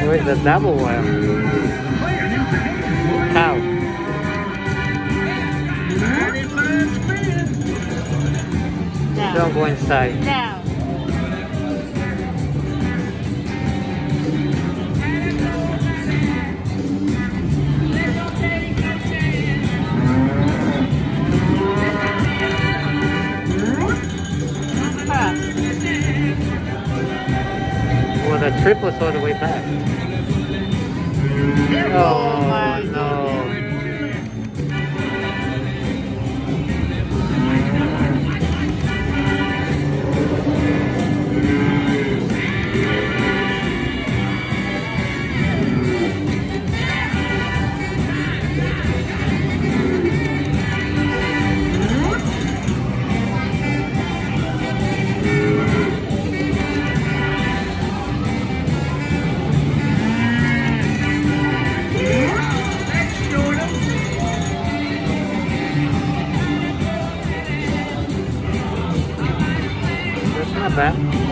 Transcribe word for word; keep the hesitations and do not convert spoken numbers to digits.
Where's the double wire? Cow. No. Don't go inside. No. Well, the trip was all the way back. Oh, my no. Not bad.